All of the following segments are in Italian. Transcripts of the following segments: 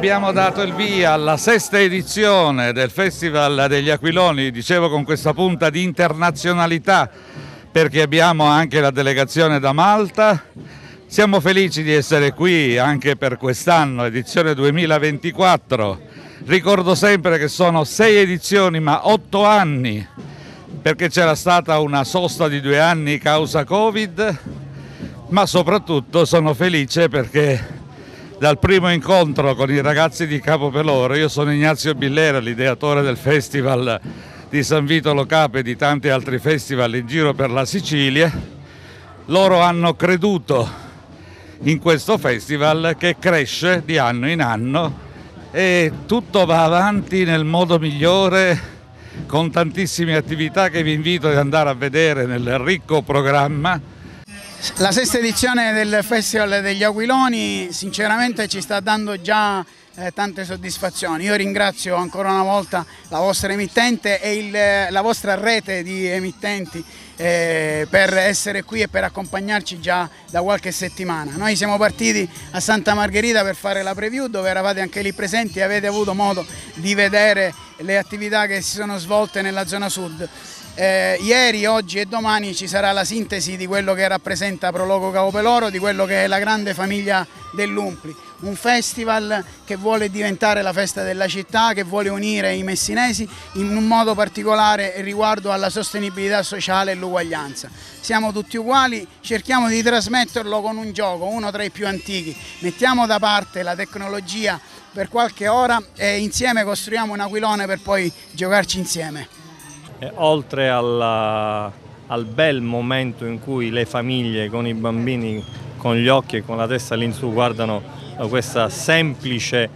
abbiamo dato il via alla sesta edizione del Festival degli Aquiloni, dicevo con questa punta di internazionalità perché abbiamo anche la delegazione da Malta. Siamo felici di essere qui anche per quest'anno, edizione 2024. Ricordo sempre che sono 6 edizioni ma 8 anni, perché c'era stata una sosta di 2 anni causa Covid, ma soprattutto sono felice perché dal primo incontro con i ragazzi di Capopeloro, io sono Ignazio Billera, l'ideatore del festival di San Vito Lo Capo e di tanti altri festival in giro per la Sicilia, loro hanno creduto in questo festival che cresce di anno in anno e tutto va avanti nel modo migliore, con tantissime attività che vi invito ad andare a vedere nel ricco programma. La sesta edizione del Festival degli Aquiloni sinceramente ci sta dando già tante soddisfazioni. Io ringrazio ancora una volta la vostra emittente e la vostra rete di emittenti per essere qui e per accompagnarci già da qualche settimana. Noi siamo partiti a Santa Margherita per fare la preview, dove eravate anche lì presenti e avete avuto modo di vedere le attività che si sono svolte nella zona sud. Ieri, oggi e domani ci sarà la sintesi di quello che rappresenta Prologo Capopeloro, di quello che è la grande famiglia dell'Umpli, un festival che vuole diventare la festa della città, che vuole unire i messinesi in un modo particolare riguardo alla sostenibilità sociale e l'uguaglianza. Siamo tutti uguali, cerchiamo di trasmetterlo con un gioco, uno tra i più antichi, mettiamo da parte la tecnologia per qualche ora e insieme costruiamo un aquilone per poi giocarci insieme. Oltre al bel momento in cui le famiglie con i bambini con gli occhi e con la testa all'insù guardano questo semplice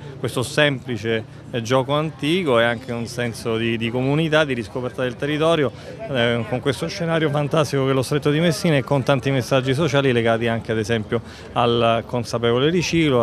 gioco antico, e anche un senso di comunità, di riscoperta del territorio, con questo scenario fantastico che è lo Stretto di Messina e con tanti messaggi sociali legati anche ad esempio al consapevole riciclo,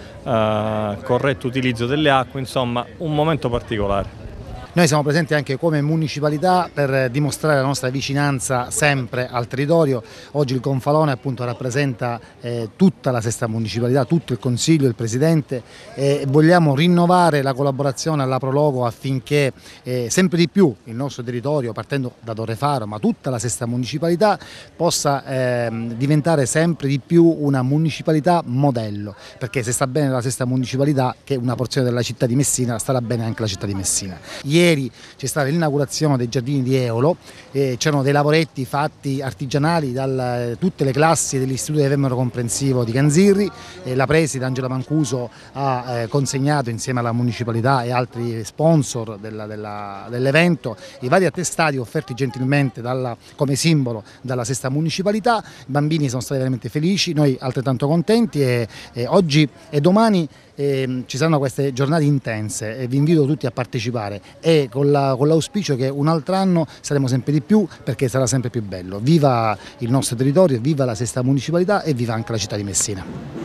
al corretto utilizzo delle acque, insomma un momento particolare. Noi siamo presenti anche come municipalità per dimostrare la nostra vicinanza sempre al territorio. Oggi il Gonfalone appunto rappresenta tutta la sesta municipalità, tutto il Consiglio, il Presidente, e vogliamo rinnovare la collaborazione alla Prologo affinché sempre di più il nostro territorio, partendo da Torrefaro, ma tutta la sesta municipalità, possa diventare sempre di più una municipalità modello, perché se sta bene la sesta municipalità, che è una porzione della città di Messina, starà bene anche la città di Messina. Ieri c'è stata l'inaugurazione dei giardini di Eolo, c'erano dei lavoretti fatti artigianali da tutte le classi dell'Istituto di Vemmero Comprensivo di Canzirri, la preside Angela Mancuso ha consegnato insieme alla municipalità e altri sponsor dell'evento i vari attestati offerti gentilmente come simbolo dalla sesta municipalità. I bambini sono stati veramente felici, noi altrettanto contenti e oggi e domani ci saranno queste giornate intense e vi invito tutti a partecipare, e con l'auspicio che un altro anno saremo sempre di più, perché sarà sempre più bello. Viva il nostro territorio, viva la sesta municipalità e viva anche la città di Messina.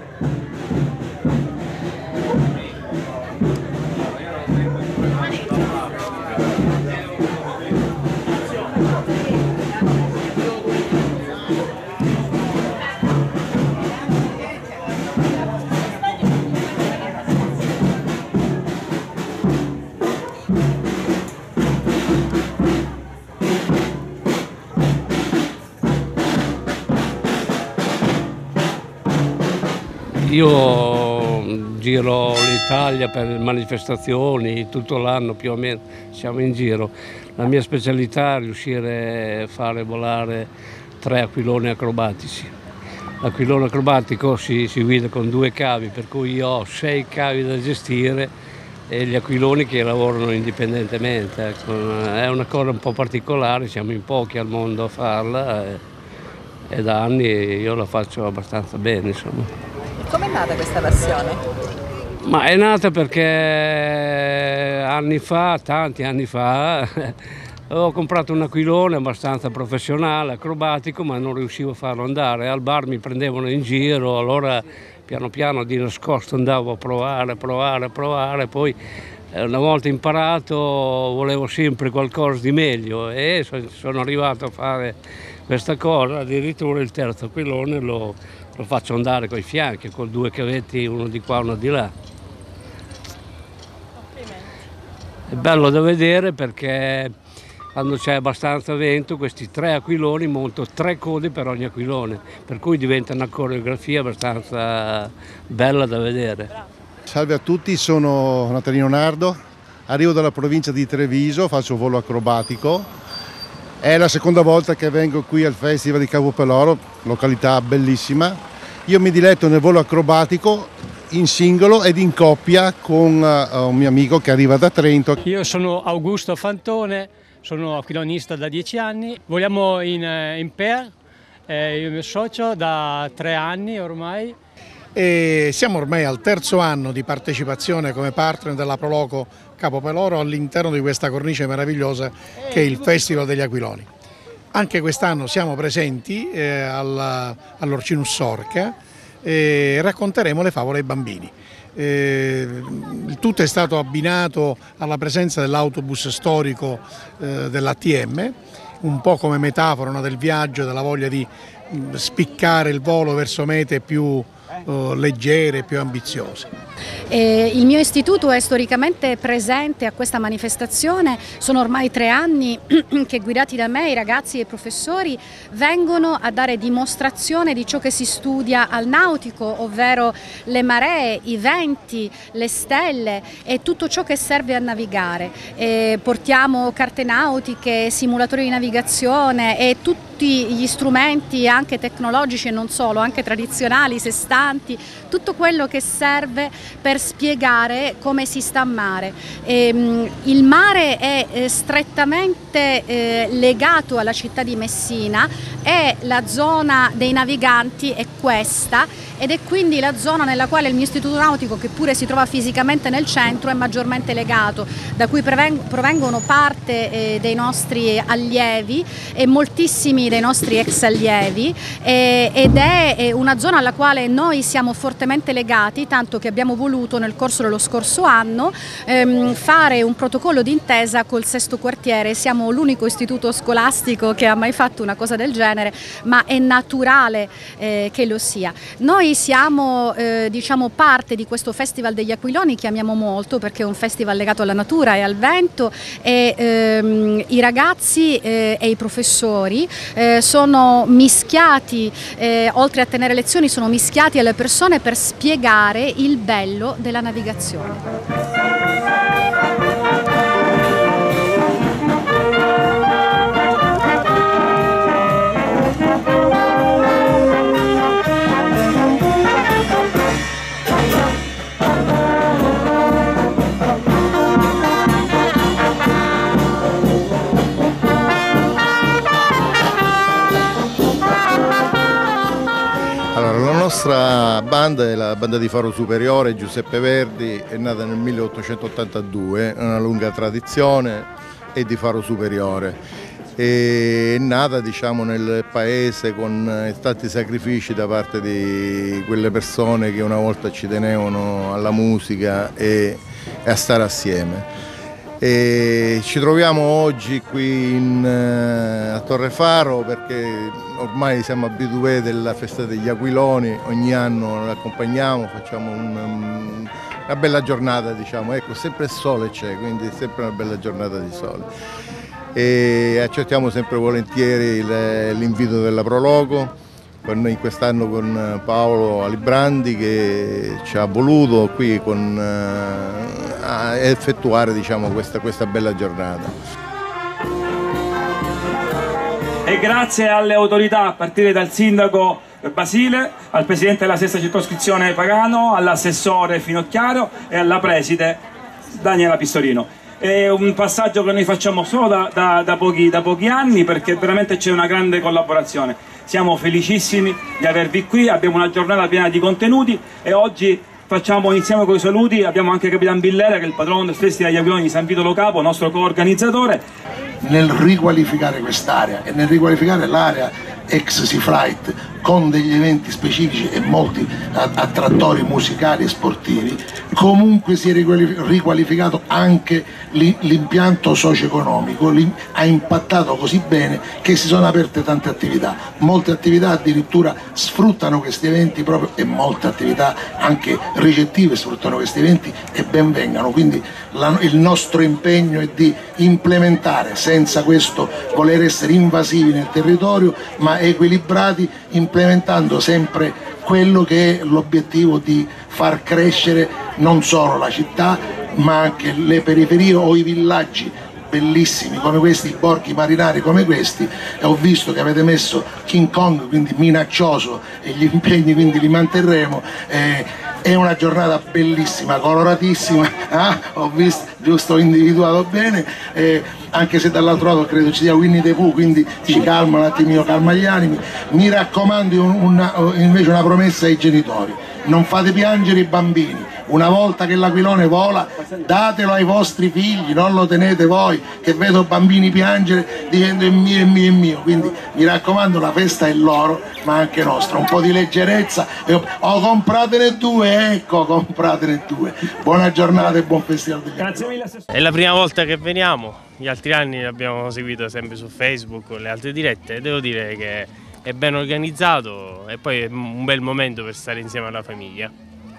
Io giro l'Italia per manifestazioni, tutto l'anno più o meno siamo in giro. La mia specialità è riuscire a fare volare 3 aquiloni acrobatici. L'aquilone acrobatico si guida con 2 cavi, per cui io ho 6 cavi da gestire e gli aquiloni che lavorano indipendentemente. Ecco, è una cosa un po' particolare, siamo in pochi al mondo a farla e da anni io la faccio abbastanza bene, insomma. Come è nata questa passione? Ma è nata perché tanti anni fa, ho comprato un aquilone abbastanza professionale, acrobatico, ma non riuscivo a farlo andare. Al bar mi prendevano in giro, allora piano piano di nascosto andavo a provare, poi una volta imparato volevo sempre qualcosa di meglio e sono arrivato a fare questa cosa. Addirittura il terzo aquilone lo faccio andare coi fianchi, con 2 cavetti, uno di qua, uno di là. È bello da vedere perché quando c'è abbastanza vento questi 3 aquiloni montano 3 code per ogni aquilone, per cui diventa una coreografia abbastanza bella da vedere. Salve a tutti, sono Natalino Nardo, arrivo dalla provincia di Treviso, faccio volo acrobatico. È la seconda volta che vengo qui al Festival di Capo Peloro, località bellissima. Io mi diletto nel volo acrobatico in singolo ed in coppia con un mio amico che arriva da Trento. Io sono Augusto Fantone, sono aquilonista da 10 anni, voliamo in pair, io e il mio socio da 3 anni ormai. E siamo ormai al 3° anno di partecipazione come partner della Proloco Capo Peloro all'interno di questa cornice meravigliosa che è il Festival degli Aquiloni. Anche quest'anno siamo presenti all'Orcinus Sorca e racconteremo le favole ai bambini. Il tutto è stato abbinato alla presenza dell'autobus storico dell'ATM, un po' come metafora, no, del viaggio, della voglia di spiccare il volo verso mete più leggere, più ambiziose. Il mio istituto è storicamente presente a questa manifestazione, sono ormai 3 anni che guidati da me i ragazzi e i professori vengono a dare dimostrazione di ciò che si studia al nautico, ovvero le maree, i venti, le stelle e tutto ciò che serve a navigare. Portiamo carte nautiche, simulatori di navigazione e tutti gli strumenti anche tecnologici e non solo, anche tradizionali, sestanti, tutto quello che serve per spiegare come si sta a mare. Il mare è strettamente legato alla città di Messina, è la zona dei naviganti, è questa, ed è quindi la zona nella quale il mio istituto nautico, che pure si trova fisicamente nel centro, è maggiormente legato, da cui provengono parte dei nostri allievi e moltissimi dei nostri ex allievi, ed è una zona alla quale noi siamo fortemente legati, tanto che abbiamo voluto nel corso dello scorso anno fare un protocollo d'intesa col 6° quartiere. Siamo l'unico istituto scolastico che ha mai fatto una cosa del genere, ma è naturale che lo sia. Noi siamo diciamo parte di questo Festival degli Aquiloni che amiamo molto perché è un festival legato alla natura e al vento, e i ragazzi e i professori sono mischiati, oltre a tenere lezioni, sono mischiati alle persone per spiegare il bello della navigazione. La nostra banda è la banda di Faro Superiore Giuseppe Verdi, è nata nel 1882, è una lunga tradizione, è di Faro Superiore. È nata, diciamo, nel paese con tanti sacrifici da parte di quelle persone che una volta ci tenevano alla musica e a stare assieme. E ci troviamo oggi qui a Torre Faro perché ormai siamo abituati della festa degli Aquiloni, ogni anno lo accompagniamo, facciamo una bella giornata, diciamo, ecco, sempre il sole c'è, quindi è sempre una bella giornata di sole. E accettiamo sempre volentieri l'invito della Proloco, in quest'anno con Paolo Alibrandi che ci ha voluto qui a effettuare, diciamo, questa bella giornata. E grazie alle autorità, a partire dal sindaco Basile, al presidente della 6ª circoscrizione Pagano, all'assessore Finocchiaro e alla preside Daniela Pistorino. È un passaggio che noi facciamo solo da pochi anni perché veramente c'è una grande collaborazione. Siamo felicissimi di avervi qui, abbiamo una giornata piena di contenuti e oggi iniziamo con i saluti. Abbiamo anche Capitan Billera, che è il patrono del Festival degli Aquiloni di San Vito Lo Capo, nostro coorganizzatore. Nel riqualificare quest'area e nel riqualificare l'area ex Sea Flight con degli eventi specifici e molti attrattori musicali e sportivi, comunque si è riqualificato anche l'impianto socio-economico ha impattato così bene che si sono aperte tante attività. Molte attività addirittura sfruttano questi eventi proprio, e molte attività anche ricettive sfruttano questi eventi, e ben vengano. Quindi il nostro impegno è di implementare, senza questo voler essere invasivi nel territorio, ma equilibrati, implementando sempre quello che è l'obiettivo di far crescere non solo la città ma anche le periferie o i villaggi bellissimi come questi, i borghi marinari come questi. E ho visto che avete messo King Kong, quindi minaccioso, e gli impegni quindi li manterremo. È una giornata bellissima, coloratissima, ho visto, giusto, ho individuato bene, anche se dall'altro lato credo ci sia Winnie the Pooh, quindi ci calma un attimino, calma gli animi. Mi raccomando invece una promessa ai genitori: non fate piangere i bambini. Una volta che l'aquilone vola, datelo ai vostri figli, non lo tenete voi, che vedo bambini piangere dicendo è mio, è mio, è mio. Quindi mi raccomando, la festa è loro ma anche nostra, un po' di leggerezza. Compratene due, ecco, compratene due. Buona giornata e buon festival degli Aquiloni. È la prima volta che veniamo, gli altri anni l'abbiamo seguito sempre su Facebook con le altre dirette, e devo dire che è ben organizzato e poi è un bel momento per stare insieme alla famiglia.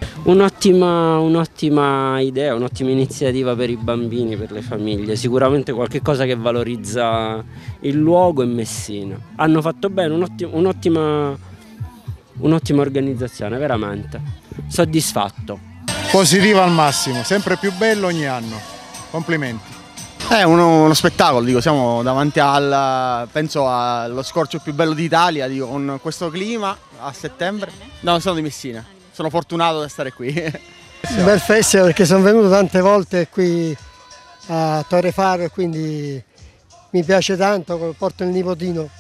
Un'ottima idea, un'ottima iniziativa per i bambini, per le famiglie, sicuramente qualcosa che valorizza il luogo e Messina. Hanno fatto bene, un'ottima organizzazione, veramente. Soddisfatto. Positivo al massimo, sempre più bello ogni anno. Complimenti. È uno spettacolo, dico, siamo davanti penso allo scorcio più bello d'Italia, dico, con questo clima a settembre. No, sono di Messina. Sono fortunato di stare qui. Un bel festival perché sono venuto tante volte qui a Torre Faro e quindi mi piace tanto, porto il nipotino.